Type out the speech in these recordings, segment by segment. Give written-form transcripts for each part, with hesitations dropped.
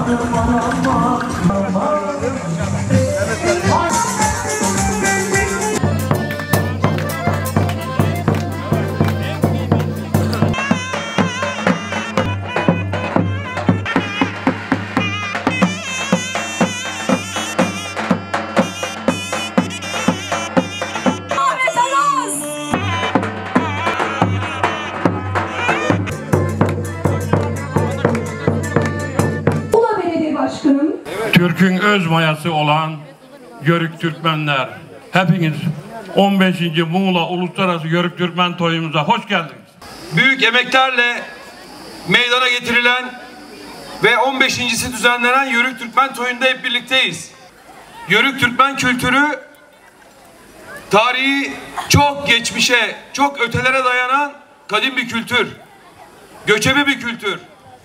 Türk'ün öz mayası olan Yörük Türkmenler, hepiniz 15. Muğla Uluslararası Yörük Türkmen Toyumuza hoş geldiniz. Büyük emeklerle meydana getirilen ve 15.si düzenlenen Yörük Türkmen Toyu'nda hep birlikteyiz. Yörük Türkmen kültürü tarihi çok geçmişe, çok ötelere dayanan kadim bir kültür. Göçebe bir kültür.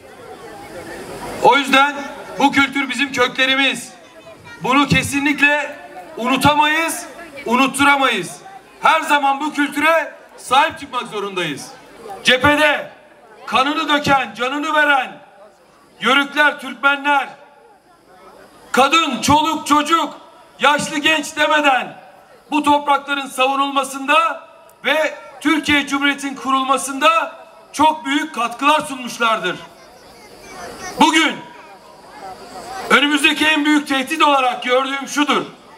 O yüzden bu kültür bizim köklerimiz. Bunu kesinlikle unutamayız, unutturamayız. Her zaman bu kültüre sahip çıkmak zorundayız. Cephede kanını döken, canını veren Yörükler, Türkmenler, kadın, çoluk, çocuk, yaşlı, genç demeden bu toprakların savunulmasında ve Türkiye Cumhuriyeti'nin kurulmasında çok büyük katkılar sunmuşlardır. Bugün önümüzdeki en büyük tehdit olarak gördüğüm şudur: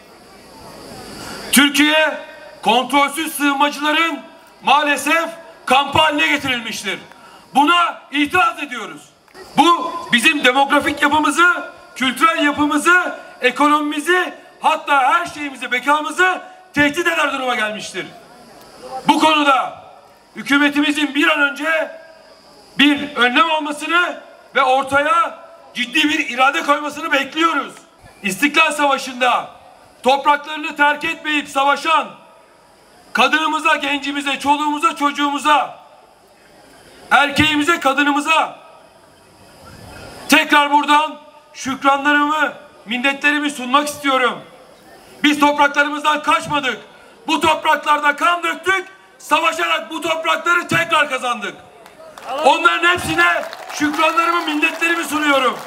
Türkiye kontrolsüz sığınmacıların maalesef kampı haline getirilmiştir. Buna itiraz ediyoruz. Bu bizim demografik yapımızı, kültürel yapımızı, ekonomimizi, hatta her şeyimizi, bekamızı tehdit eder duruma gelmiştir. Bu konuda hükümetimizin bir an önce bir önlem almasını ve ortaya ciddi bir irade koymasını bekliyoruz. İstiklal Savaşı'nda topraklarını terk etmeyip savaşan kadınımıza, gencimize, çoluğumuza, çocuğumuza, erkeğimize, kadınımıza tekrar buradan şükranlarımı, minnetlerimi sunmak istiyorum. Biz topraklarımızdan kaçmadık. Bu topraklarda kan döktük, savaşarak bu toprakları tekrar kazandık. Onların hepsine şükranlarımı, minnetlerimi sunuyorum.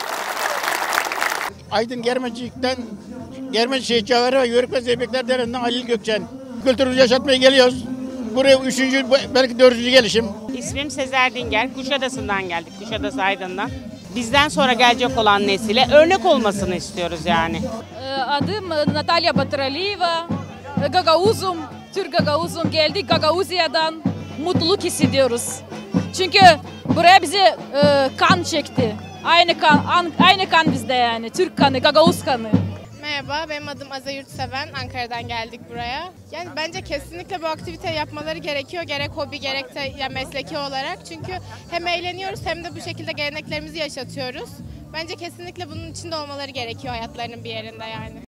Aydın Germencik'ten Germenci Şehitçaları ve Yörük ve Zeybekler Derneği'nden Halil Gökçen. Kültürümüzü yaşatmaya geliyoruz. Buraya 3. belki 4. gelişim. İsmim Sezer Dinger. Kuşadası'ndan geldik. Kuşadası Aydın'dan. Bizden sonra gelecek olan nesile örnek olmasını istiyoruz yani. Adım Natalya Batıraliyeva. Gagauzum, Türk Gagauzum geldik. Gagauzya'dan mutluluk hissediyoruz. Çünkü buraya bizi kan çekti. Aynı kan bizde yani. Türk kanı, Gagauz kanı. Merhaba, benim adım Aza Yurtseven. Ankara'dan geldik buraya. Yani bence kesinlikle bu aktivite yapmaları gerekiyor. Gerek hobi gerek de yani mesleki olarak. Çünkü hem eğleniyoruz hem de bu şekilde geleneklerimizi yaşatıyoruz. Bence kesinlikle bunun içinde olmaları gerekiyor hayatlarının bir yerinde yani.